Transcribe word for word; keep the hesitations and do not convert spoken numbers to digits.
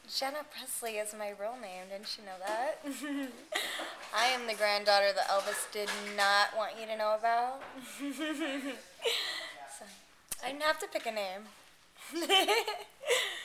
Jenna Presley is my real name. Didn't you know that? I am the granddaughter that Elvis did not want you to know about. So, I didn't have to pick a name.